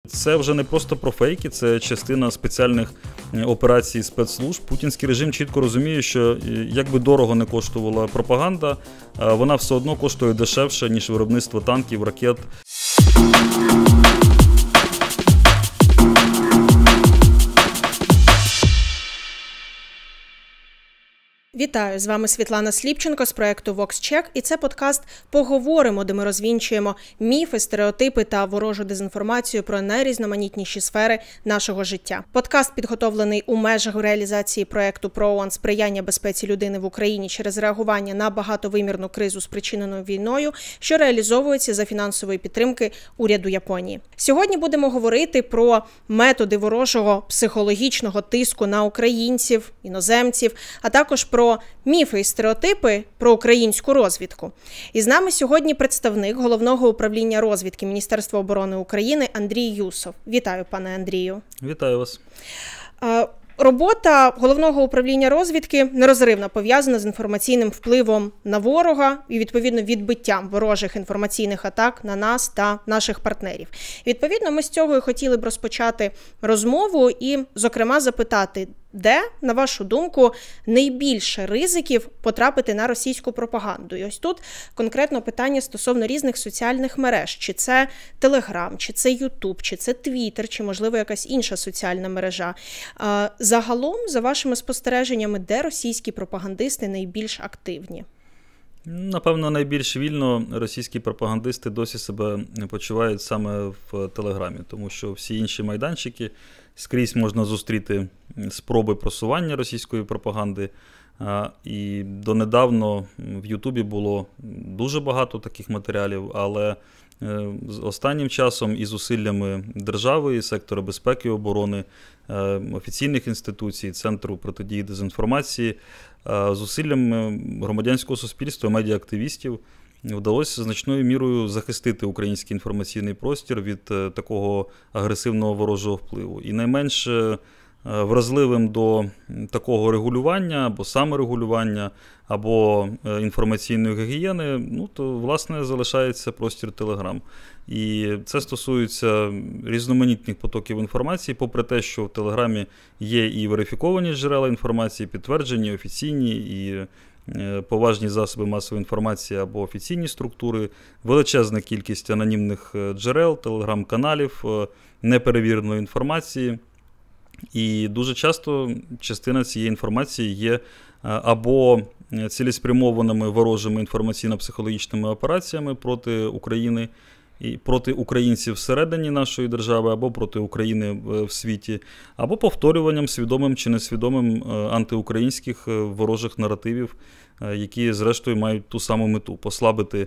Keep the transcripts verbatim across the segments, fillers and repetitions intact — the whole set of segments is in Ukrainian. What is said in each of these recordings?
це вже не просто про фейки, це частина спеціальних операцій спецслужб. Путінський режим чітко розуміє, що як би дорого не коштувала пропаганда, вона все одно коштує дешевше, ніж виробництво танків, ракет. Вітаю, з вами Світлана Сліпченко з проєкту VoxCheck, і це подкаст «Поговоримо», де ми розвінчуємо міфи, стереотипи та ворожу дезінформацію про найрізноманітніші сфери нашого життя. Подкаст підготовлений у межах реалізації проєкту ПРООН «Сприяння безпеці людини в Україні через реагування на багатовимірну кризу, спричинену війною», що реалізовується за фінансової підтримки уряду Японії. Сьогодні будемо говорити про методи ворожого психологічного тиску на українців, іноземців, а також про про міфи і стереотипи про українську розвідку. І з нами сьогодні представник Головного управління розвідки Міністерства оборони України Андрій Юсов. Вітаю, пане Андрію. Вітаю вас. Робота Головного управління розвідки нерозривно пов'язана з інформаційним впливом на ворога і, відповідно, відбиттям ворожих інформаційних атак на нас та наших партнерів. Відповідно, ми з цього і хотіли б розпочати розмову і, зокрема, запитати, де, на вашу думку, найбільше ризиків потрапити на російську пропаганду? І ось тут конкретно питання стосовно різних соціальних мереж. Чи це Телеграм, чи це Ютуб, чи це Твіттер, чи, можливо, якась інша соціальна мережа. Загалом, за вашими спостереженнями, де російські пропагандисти найбільш активні? Напевно, найбільш вільно російські пропагандисти досі себе почувають саме в Телеграмі, тому що всі інші майданчики скрізь можна зустріти спроби просування російської пропаганди. І донедавно в Ютубі було дуже багато таких матеріалів, але з останнім часом і зусиллями держави, і сектору безпеки і оборони, офіційних інституцій, Центру протидії дезінформації, зусиллями громадянського суспільства, медіаактивістів вдалося значною мірою захистити український інформаційний простір від такого агресивного ворожого впливу. І найменш вразливим до такого регулювання або саморегулювання, або інформаційної гігієни, ну, то, власне, залишається простір Телеграм. І це стосується різноманітних потоків інформації, попри те, що в Телеграмі є і верифіковані джерела інформації, підтверджені, офіційні, і поважні засоби масової інформації або офіційні структури, величезна кількість анонімних джерел, телеграм-каналів, неперевіреної інформації. І дуже часто частина цієї інформації є або цілеспрямованими ворожими інформаційно-психологічними операціями проти України і проти українців всередині нашої держави, або проти України в світі, або повторюванням свідомим чи несвідомим антиукраїнських ворожих наративів, які, зрештою, мають ту саму мету – послабити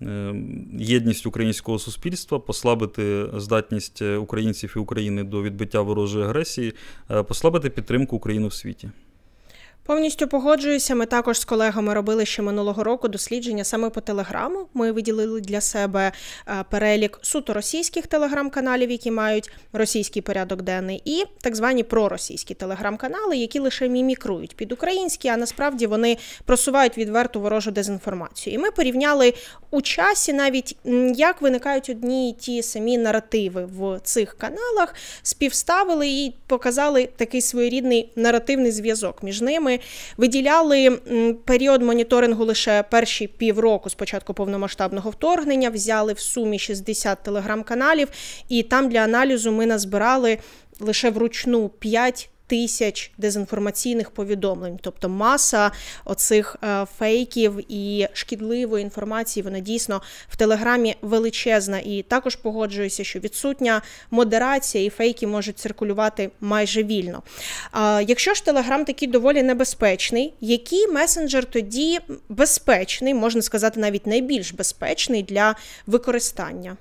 єдність українського суспільства, послабити здатність українців і України до відбиття ворожої агресії, послабити підтримку України в світі. Повністю погоджуюся. Ми також з колегами робили ще минулого року дослідження саме по Телеграму. Ми виділили для себе перелік суто російських телеграм-каналів, які мають російський порядок денний, і так звані проросійські телеграм-канали, які лише мімікрують під українські, а насправді вони просувають відверту ворожу дезінформацію. І ми порівняли у часі навіть, як виникають одні і ті самі наративи в цих каналах, співставили і показали такий своєрідний наративний зв'язок між ними. Виділяли період моніторингу лише перші півроку з початку повномасштабного вторгнення, взяли в сумі шістдесят телеграм-каналів, і там для аналізу ми назбирали лише вручну п'ять тисяч дезінформаційних повідомлень. Тобто маса оцих е, фейків і шкідливої інформації, вона дійсно в Телеграмі величезна. І також погоджуюся, що відсутня модерація і фейки можуть циркулювати майже вільно. А, якщо ж Телеграм такий доволі небезпечний, який месенджер тоді безпечний, можна сказати навіть найбільш безпечний для використання?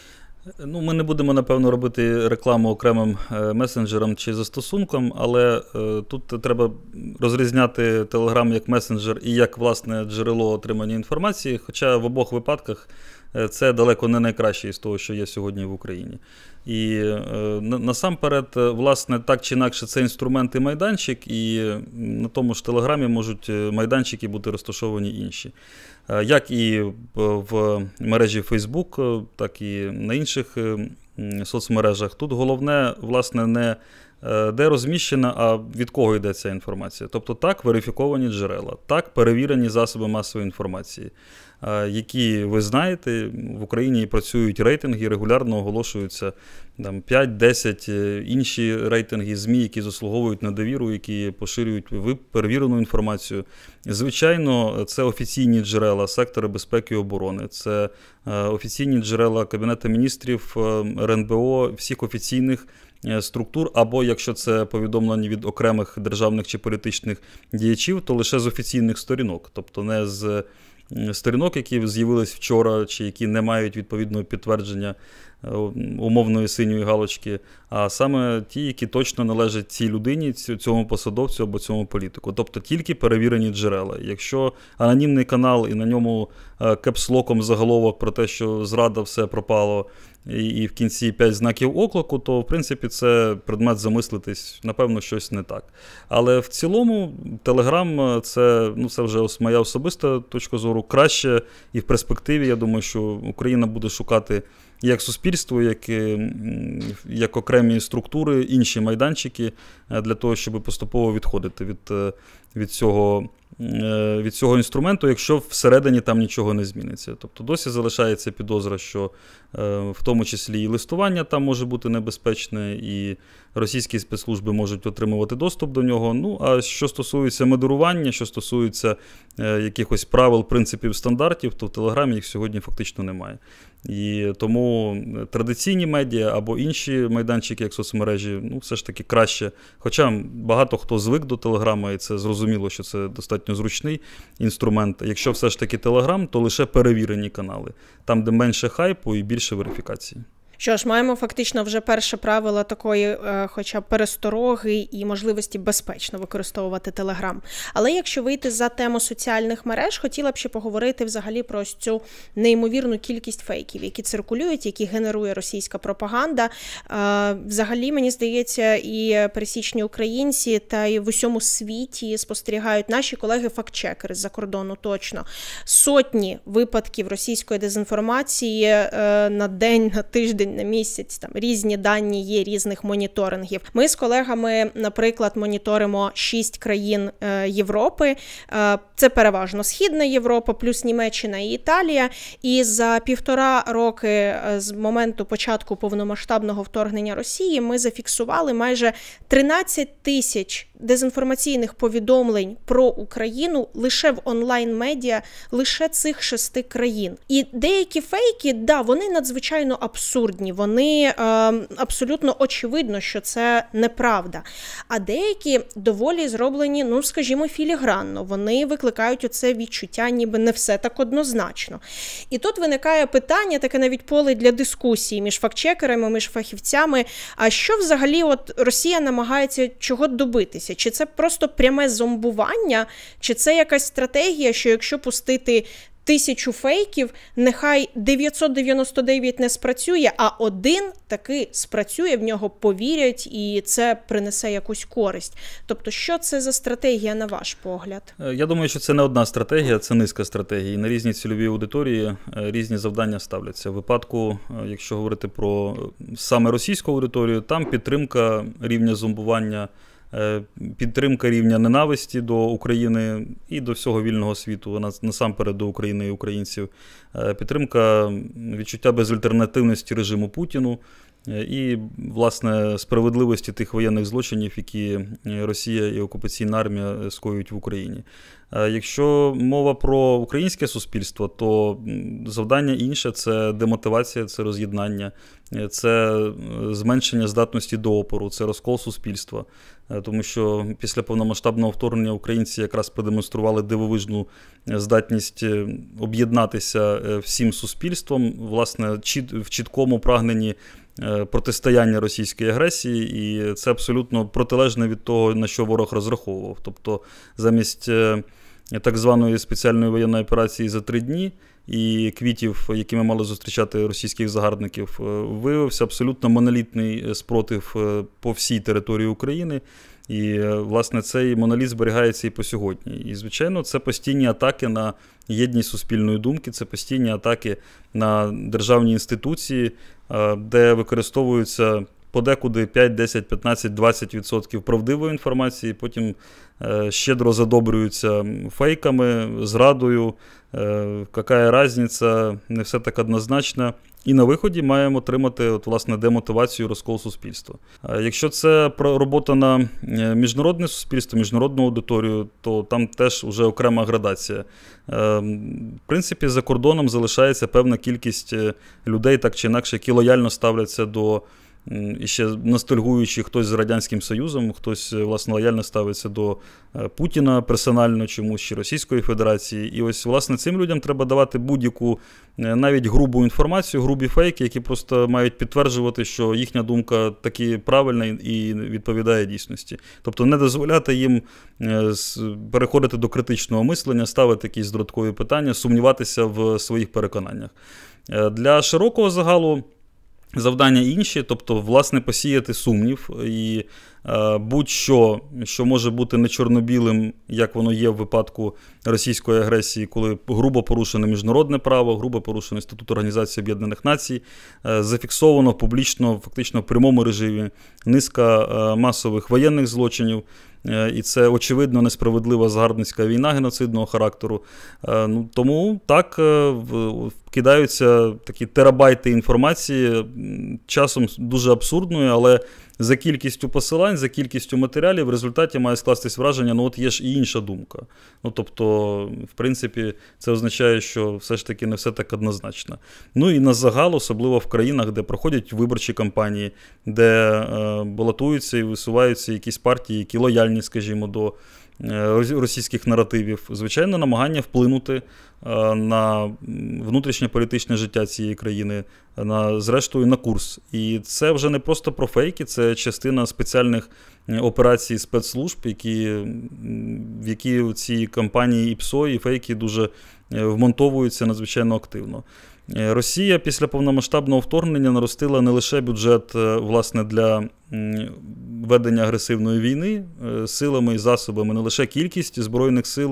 Ну, ми не будемо, напевно, робити рекламу окремим месенджерам чи застосункам, але е, тут треба розрізняти Telegram як месенджер і як, власне, джерело отримання інформації, хоча в обох випадках це далеко не найкраще із того, що є сьогодні в Україні. І е, насамперед, власне, так чи інакше, це інструмент і майданчик, і на тому ж Телеграмі можуть майданчики бути розташовані інші. Як і в мережі Facebook, так і на інших соцмережах. Тут головне, власне, не де розміщена, а від кого йде ця інформація. Тобто так, верифіковані джерела, так, перевірені засоби масової інформації, які, ви знаєте, в Україні працюють рейтинги, регулярно оголошуються там, п'ять-десять інші рейтинги ЗМІ, які заслуговують на довіру, які поширюють перевірену інформацію. Звичайно, це офіційні джерела сектора безпеки і оборони, це офіційні джерела Кабінету міністрів, ер ен бе о, всіх офіційних структур, або якщо це повідомлення від окремих державних чи політичних діячів, то лише з офіційних сторінок, тобто не з сторінок, які з'явились вчора, чи які не мають відповідного підтвердження умовної синьої галочки, а саме ті, які точно належать цій людині, цьому посадовцю або цьому політику. Тобто тільки перевірені джерела. Якщо анонімний канал і на ньому кепслоком заголовок про те, що зрада, все пропало, і в кінці п'ять знаків оклику, то, в принципі, це предмет замислитись, напевно, щось не так. Але в цілому Telegram – це, ну, це вже моя особиста точка зору, краще, і в перспективі, я думаю, що Україна буде шукати як суспільство, як, як окремі структури, інші майданчики для того, щоб поступово відходити від, від цього від цього інструменту, якщо всередині там нічого не зміниться. Тобто досі залишається підозра, що в тому числі і листування там може бути небезпечне, і російські спецслужби можуть отримувати доступ до нього. Ну, а що стосується модерування, що стосується якихось правил, принципів, стандартів, то в Телеграмі їх сьогодні фактично немає. І тому традиційні медіа або інші майданчики, як соцмережі, ну, все ж таки краще. Хоча багато хто звик до Телеграма, і це зрозуміло, що це достатньо зручний інструмент. Якщо все ж таки Телеграм, то лише перевірені канали. Там, де менше хайпу і більше верифікації. Що ж, маємо фактично вже перше правило такої е, хоча б перестороги і можливості безпечно використовувати Телеграм. Але якщо вийти за тему соціальних мереж, хотіла б ще поговорити взагалі про ось цю неймовірну кількість фейків, які циркулюють, які генерує російська пропаганда. Е, взагалі, мені здається, і пересічні українці та й в усьому світі спостерігають наші колеги-фактчекери з-за кордону точно. Сотні випадків російської дезінформації е, на день, на тиждень, на місяць, там різні дані є, різних моніторингів. Ми з колегами, наприклад, моніторимо шість країн е, Європи. Е, це переважно Східна Європа, плюс Німеччина і Італія. І за півтора роки е, з моменту початку повномасштабного вторгнення Росії ми зафіксували майже тринадцять тисяч дезінформаційних повідомлень про Україну лише в онлайн-медіа, лише цих шести країн. І деякі фейки, да, вони надзвичайно абсурдні, вони е, абсолютно очевидно, що це неправда. А деякі доволі зроблені, ну, скажімо, філігранно. Вони викликають оце відчуття, ніби не все так однозначно. І тут виникає питання, таке навіть поле для дискусії між фактчекерами, між фахівцями, а що взагалі от Росія намагається чого добитися? Чи це просто пряме зомбування, чи це якась стратегія, що якщо пустити тисячу фейків, нехай дев'ятсот дев'яносто дев'ять не спрацює, а один таки спрацює, в нього повірять, і це принесе якусь користь. Тобто, що це за стратегія, на ваш погляд? Я думаю, що це не одна стратегія, це низка стратегій. На різні цільові аудиторії різні завдання ставляться. В випадку, якщо говорити про саме російську аудиторію, там підтримка рівня зомбування, підтримка рівня ненависті до України і до всього вільного світу, насамперед до України і українців, підтримка відчуття безальтернативності режиму Путіну і, власне, справедливості тих воєнних злочинів, які Росія і окупаційна армія скоюють в Україні. Якщо мова про українське суспільство, то завдання інше – це демотивація, це роз'єднання, це зменшення здатності до опору, це розкол суспільства. Тому що після повномасштабного вторгнення українці якраз продемонстрували дивовижну здатність об'єднатися всім суспільством, власне, в чіткому прагненні протистояння російської агресії, і це абсолютно протилежне від того, на що ворог розраховував. Тобто замість так званої спеціальної воєнної операції за три дні і квітів, якими мали зустрічати російських загарбників, виявився абсолютно монолітний спротив по всій території України. І, власне, цей моноліт зберігається і по сьогодні. І, звичайно, це постійні атаки на єдність суспільної думки, це постійні атаки на державні інституції, де використовуються подекуди п'ять, десять, п'ятнадцять, двадцять відсотків правдивої інформації, потім щедро задобрюються фейками, зрадою, яка різниця, не все так однозначно. І на виході маємо отримати от, власне, демотивацію, розкол суспільства. Якщо це робота на міжнародне суспільство, міжнародну аудиторію, то там теж вже окрема градація. В принципі, за кордоном залишається певна кількість людей, так чи інакше, які лояльно ставляться до, і ще ностальгуючи, хтось з Радянським Союзом, хтось, власне, лояльно ставиться до Путіна персонально чомусь, чи Російської Федерації. І ось, власне, цим людям треба давати будь-яку, навіть грубу інформацію, грубі фейки, які просто мають підтверджувати, що їхня думка таки правильна і відповідає дійсності. Тобто не дозволяти їм переходити до критичного мислення, ставити якісь додаткові питання, сумніватися в своїх переконаннях. Для широкого загалу завдання інші, тобто, власне, посіяти сумнів і е, будь-що, що може бути не чорно-білим, як воно є в випадку російської агресії, коли грубо порушено міжнародне право, грубо порушено Статут Організації Об'єднаних Націй, е, зафіксовано публічно, фактично в прямому режимі низка е, масових воєнних злочинів. І це, очевидно, несправедлива загарбницька війна геноцидного характеру. Ну, тому так кидаються такі терабайти інформації, часом дуже абсурдної, але за кількістю посилань, за кількістю матеріалів в результаті має скластись враження, ну от є ж і інша думка. Ну, тобто, в принципі, це означає, що все ж таки не все так однозначно. Ну і на загал, особливо в країнах, де проходять виборчі кампанії, де е, балотуються і висуваються якісь партії, які лояльні, скажімо, до російських наративів, звичайно, намагання вплинути на внутрішнє політичне життя цієї країни, на, зрештою, на курс. І це вже не просто про фейки, це частина спеціальних операцій спецслужб, які, в які ці кампанії і ПСО, і фейки дуже вмонтовуються надзвичайно активно. Росія після повномасштабного вторгнення наростила не лише бюджет, власне, для ведення агресивної війни силами і засобами, не лише кількість збройних сил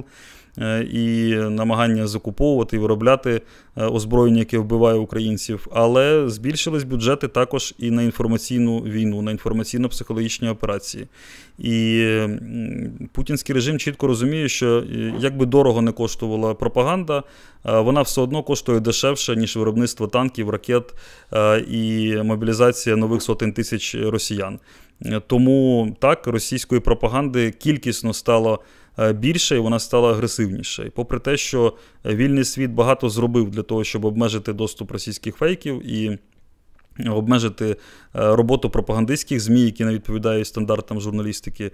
і намагання закуповувати і виробляти озброєння, яке вбиває українців, але збільшились бюджети також і на інформаційну війну, на інформаційно-психологічні операції. І путінський режим чітко розуміє, що як би дорого не коштувала пропаганда, вона все одно коштує дешевше, ніж виробництво танків, ракет і мобілізація нових сотень тисяч росіян. Тому так, російської пропаганди кількісно стало більше, і вона стала агресивніше. І попри те, що вільний світ багато зробив для того, щоб обмежити доступ російських фейків і обмежити роботу пропагандистських ЗМІ, які не відповідають стандартам журналістики,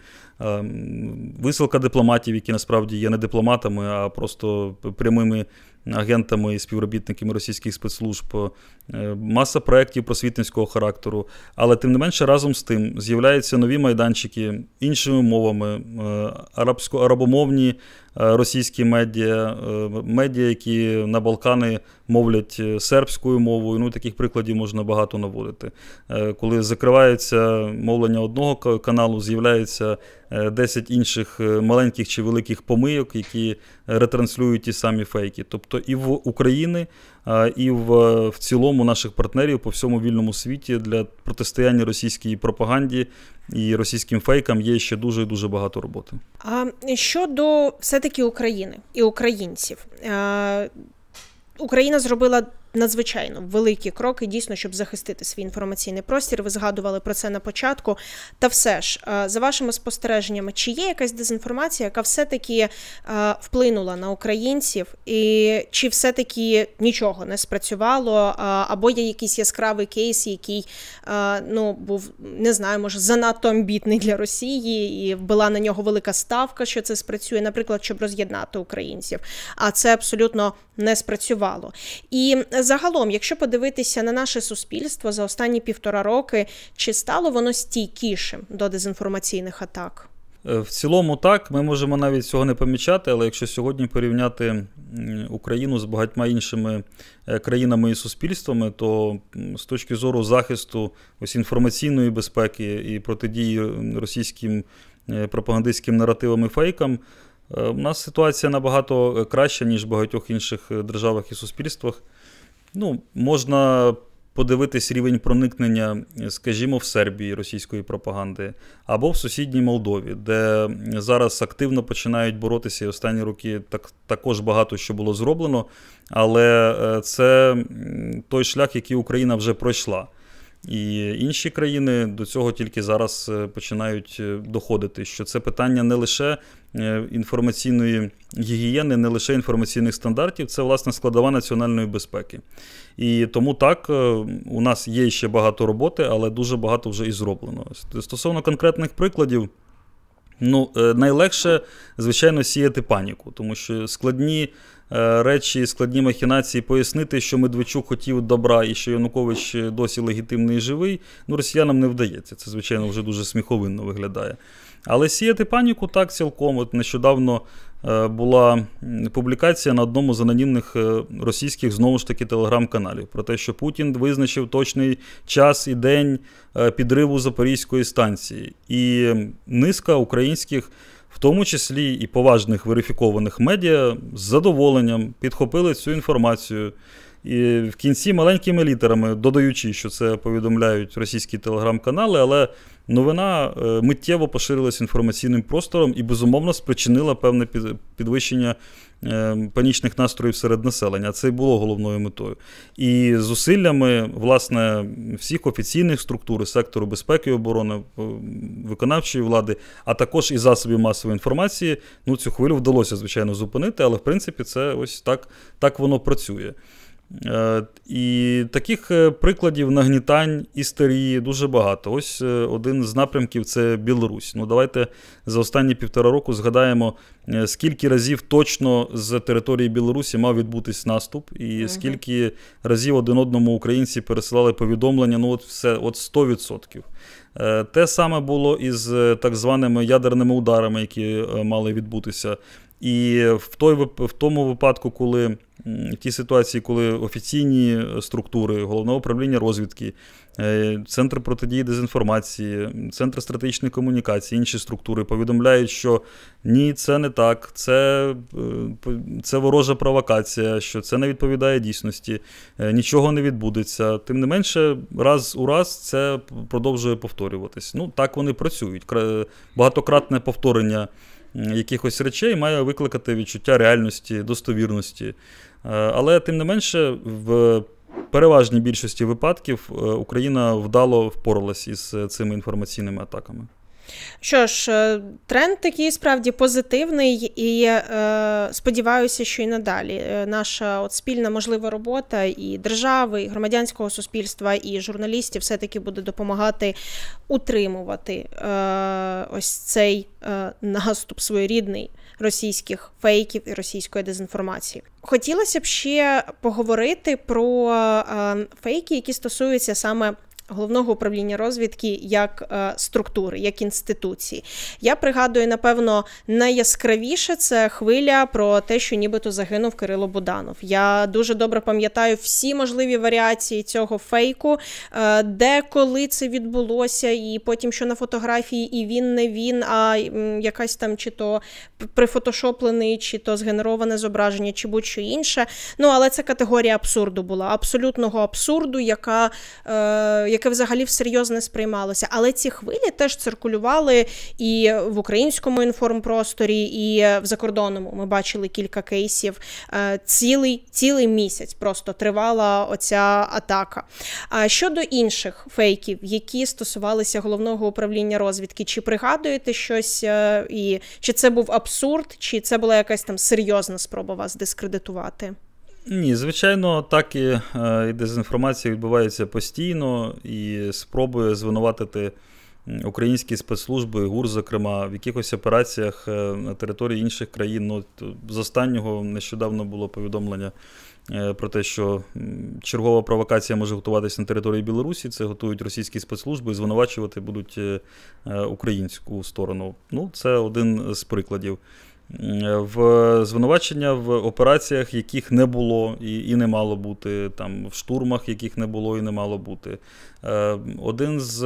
висилка дипломатів, які насправді є не дипломатами, а просто прямими агентами і співробітниками російських спецслужб, маса проєктів просвітницького характеру. Але, тим не менше, разом з тим з'являються нові майданчики іншими мовами, арабсько, арабомовні російські медіа, медіа, які на Балкани мовлять сербською мовою. Ну, таких прикладів можна багато наводити. Коли закривається мовлення одного каналу, з'являється десять інших маленьких чи великих помийок, які ретранслюють ті самі фейки. Тобто і в Україні, і в, в цілому наших партнерів по всьому вільному світі для протистояння російській пропаганді і російським фейкам є ще дуже і дуже багато роботи. А щодо все-таки України і українців, Україна зробила надзвичайно великі кроки, дійсно, щоб захистити свій інформаційний простір. Ви згадували про це на початку. Та все ж, за вашими спостереженнями, чи є якась дезінформація, яка все-таки вплинула на українців, і чи все-таки нічого не спрацювало, або є якийсь яскравий кейс, який, ну, був, не знаю, може, занадто амбітний для Росії, і була на нього велика ставка, що це спрацює, наприклад, щоб роз'єднати українців, а це абсолютно не спрацювало. І загалом, якщо подивитися на наше суспільство за останні півтора роки, чи стало воно стійкішим до дезінформаційних атак? В цілому так, ми можемо навіть цього не помічати, але якщо сьогодні порівняти Україну з багатьма іншими країнами і суспільствами, то з точки зору захисту ось інформаційної безпеки і протидії російським пропагандистським наративам і фейкам, у нас ситуація набагато краща, ніж в багатьох інших державах і суспільствах. Ну, можна подивитись рівень проникнення, скажімо, в Сербії російської пропаганди, або в сусідній Молдові, де зараз активно починають боротися, і останні роки так, також багато що було зроблено, але це той шлях, який Україна вже пройшла. І інші країни до цього тільки зараз починають доходити, що це питання не лише інформаційної гігієни, не лише інформаційних стандартів, це, власне, складова національної безпеки. І тому так, у нас є ще багато роботи, але дуже багато вже і зроблено. Стосовно конкретних прикладів, ну, найлегше, звичайно, сіяти паніку, тому що складні речі, складні махінації, пояснити, що Медведчук хотів добра і що Янукович досі легітимний і живий, ну, росіянам не вдається. Це, звичайно, вже дуже сміховинно виглядає. Але сіяти паніку так цілком. От нещодавно була публікація на одному з анонімних російських, знову ж таки, телеграм-каналів про те, що Путін визначив точний час і день підриву Запорізької станції. І низка українських, в тому числі і поважних верифікованих медіа, з задоволенням підхопили цю інформацію. І в кінці маленькими літерами, додаючи, що це повідомляють російські телеграм-канали, але новина миттєво поширилась інформаційним простором і, безумовно, спричинила певне підвищення панічних настроїв серед населення. Це і було головною метою. І зусиллями, власне, всіх офіційних структур, сектору безпеки і оборони, виконавчої влади, а також і засобів масової інформації, ну, цю хвилю вдалося, звичайно, зупинити, але, в принципі, це ось так, так воно працює. І таких прикладів нагнітань, істерії дуже багато. Ось один з напрямків – це Білорусь. Ну, давайте за останні півтора року згадаємо, скільки разів точно з території Білорусі мав відбутись наступ, і скільки разів один одному українці пересилали повідомлення, ну от все, от сто відсотків. Те саме було із так званими ядерними ударами, які мали відбутися. І в, той, в тому випадку, коли в тій ситуації, коли офіційні структури, Головного управління розвідки, Центр протидії дезінформації, Центр стратегічної комунікації, інші структури повідомляють, що ні, це не так, це, це ворожа провокація, що це не відповідає дійсності, нічого не відбудеться. Тим не менше, раз у раз це продовжує повторюватись. Ну, так вони працюють. Багатократне повторення якихось речей має викликати відчуття реальності, достовірності. Але, тим не менше, в переважній більшості випадків Україна вдало впоралась із цими інформаційними атаками. Що ж, тренд такий справді позитивний і е, сподіваюся, що і надалі наша от спільна можлива робота і держави, і громадянського суспільства, і журналістів все-таки буде допомагати утримувати е, ось цей е, наступ своєрідний російських фейків і російської дезінформації. Хотілося б ще поговорити про е, фейки, які стосуються саме Головного управління розвідки як е, структури, як інституції. Я пригадую, напевно, найяскравіше це хвиля про те, що нібито загинув Кирило Буданов. Я дуже добре пам'ятаю всі можливі варіації цього фейку, е, де, коли це відбулося, і потім, що на фотографії і він, не він, а м, якась там чи то прифотошоплений, чи то згенероване зображення, чи будь-що інше. Ну, але це категорія абсурду була. Абсолютного абсурду, яка е, яке взагалі всерйоз не сприймалося. Але ці хвилі теж циркулювали і в українському інформпросторі, і в закордонному. Ми бачили кілька кейсів. Цілий, цілий місяць просто тривала оця атака. А щодо інших фейків, які стосувалися Головного управління розвідки, чи пригадуєте щось, і чи це був абсурд, чи це була якась там серйозна спроба вас дискредитувати? Ні, звичайно, атаки і дезінформація відбуваються постійно, і спроби звинуватити українські спецслужби, ГУР, зокрема, в якихось операціях на території інших країн. Ну, з останнього нещодавно було повідомлення про те, що чергова провокація може готуватися на території Білорусі, це готують російські спецслужби і звинувачувати будуть українську сторону. Ну, це один з прикладів. В звинувачення в операціях, яких не було і, і не мало бути, там, в штурмах, яких не було і не мало бути. Один з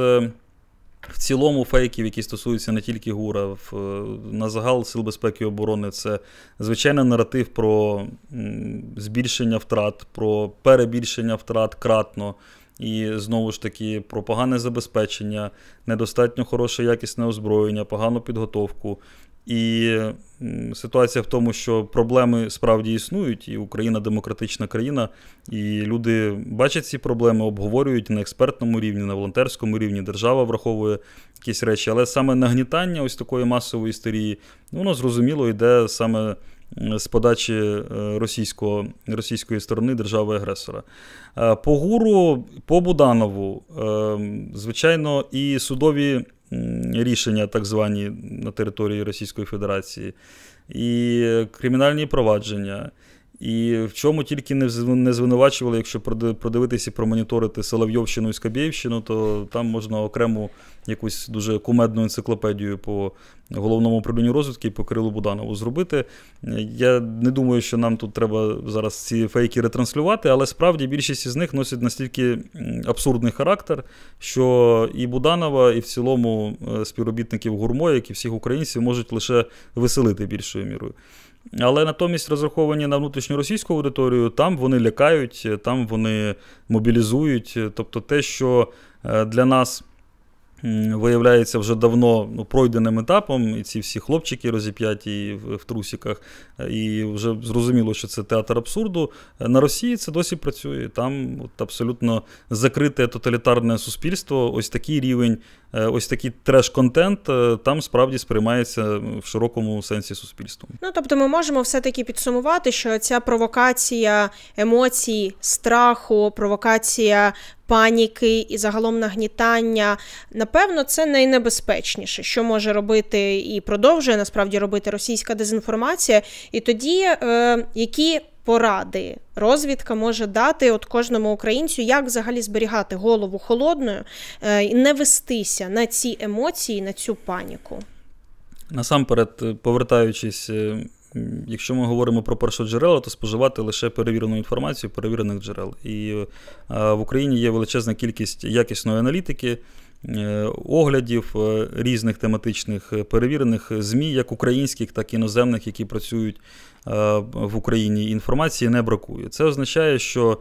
в цілому фейків, які стосуються не тільки ГУРа, в, на загал Сил безпеки і оборони, це звичайний наратив про збільшення втрат, про перебільшення втрат кратно. І, знову ж таки, про погане забезпечення, недостатньо хороше якісне озброєння, погану підготовку. І ситуація в тому, що проблеми справді існують, і Україна демократична країна, і люди бачать ці проблеми, обговорюють на експертному рівні, на волонтерському рівні, держава враховує якісь речі, але саме нагнітання ось такої масової істерії, воно зрозуміло йде саме з подачі російського, російської сторони держави-агресора. По ГУРу, по Буданову, звичайно, і судові рішення так звані на території Російської Федерації, і кримінальні провадження, і в чому тільки не звинувачували, якщо продивитися і промоніторити Соловйовщину і Скабєєвщину, то там можна окрему якусь дуже кумедну енциклопедію по Головному управлінню розвідки і по Кирилу Буданову зробити. Я не думаю, що нам тут треба зараз ці фейки ретранслювати, але справді більшість із них носять настільки абсурдний характер, що і Буданова, і в цілому співробітників ГУРМО, як і всіх українців, можуть лише веселити більшою мірою. Але натомість розраховані на внутрішню російську аудиторію, там вони лякають, там вони мобілізують. Тобто те, що для нас виявляється вже давно ну, пройденим етапом, і ці всі хлопчики розіп'яті в, в трусиках, і вже зрозуміло, що це театр абсурду. На Росії це досі працює. Там от, абсолютно закрите тоталітарне суспільство, ось такий рівень, ось такий треш-контент, там справді сприймається в широкому сенсі суспільством. Ну, тобто ми можемо все-таки підсумувати, що ця провокація емоцій, страху, провокація паніки і загалом нагнітання, напевно, це найнебезпечніше, що може робити і продовжує насправді робити російська дезінформація. І тоді, е, які поради розвідка може дати от кожному українцю, як взагалі зберігати голову холодною е, і не вестися на ці емоції, на цю паніку? Насамперед, повертаючись, якщо ми говоримо про першоджерела, то споживати лише перевірену інформацію, перевірених джерел. І в Україні є величезна кількість якісної аналітики, оглядів різних тематичних перевірених ЗМІ, як українських, так і іноземних, які працюють в Україні. Інформації не бракує. Це означає, що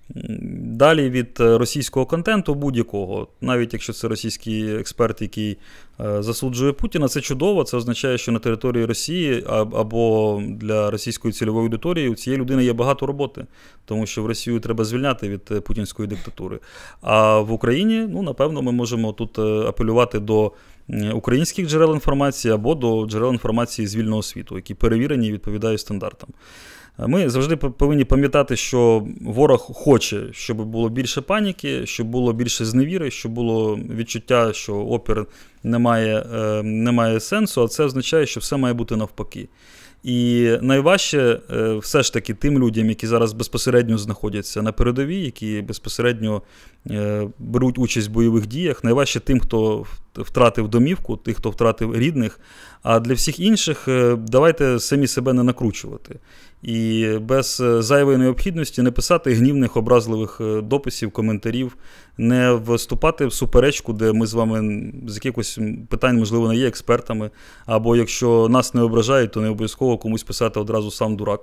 далі від російського контенту будь-якого, навіть якщо це російський експерт, який засуджує Путіна, це чудово, це означає, що на території Росії або для російської цільової аудиторії у цієї людини є багато роботи, тому що в Росію треба звільняти від путінської диктатури. А в Україні, ну, напевно, ми можемо тут апелювати до українських джерел інформації або до джерел інформації з вільного світу, які перевірені і відповідають стандартам. Ми завжди повинні пам'ятати, що ворог хоче, щоб було більше паніки, щоб було більше зневіри, щоб було відчуття, що опір не має, не має сенсу, а це означає, що все має бути навпаки. І найважче все ж таки тим людям, які зараз безпосередньо знаходяться на передовій, які безпосередньо беруть участь в бойових діях, найважче тим, хто втратив домівку, тих, хто втратив рідних, а для всіх інших давайте самі себе не накручувати. І без зайвої необхідності не писати гнівних, образливих дописів, коментарів, не вступати в суперечку, де ми з вами з якихось питань, можливо, не є експертами, або якщо нас не ображають, то не обов'язково комусь писати одразу сам дурак.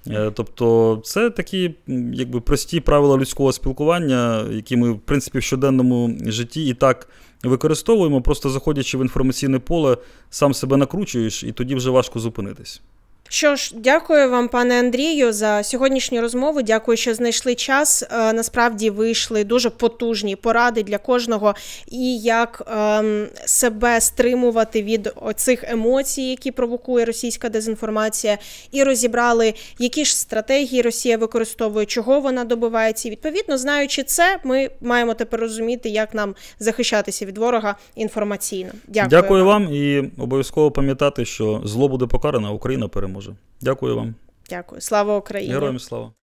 Тобто це такі якби прості правила людського спілкування, які ми, в принципі, в щоденному житті і так використовуємо, просто заходячи в інформаційне поле, сам себе накручуєш, і тоді вже важко зупинитись. Що ж, дякую вам, пане Андрію, за сьогоднішню розмову. Дякую, що знайшли час. Насправді вийшли дуже потужні поради для кожного і як ем, себе стримувати від оцих емоцій, які провокує російська дезінформація, і розібрали, які ж стратегії Росія використовує, чого вона добивається. І, відповідно, знаючи це, ми маємо тепер розуміти, як нам захищатися від ворога інформаційно. Дякую, Дякую вам. вам і обов'язково пам'ятати, що зло буде покарано, а Україна переможе. Дякую вам. Дякую. Слава Україні. Героям слава.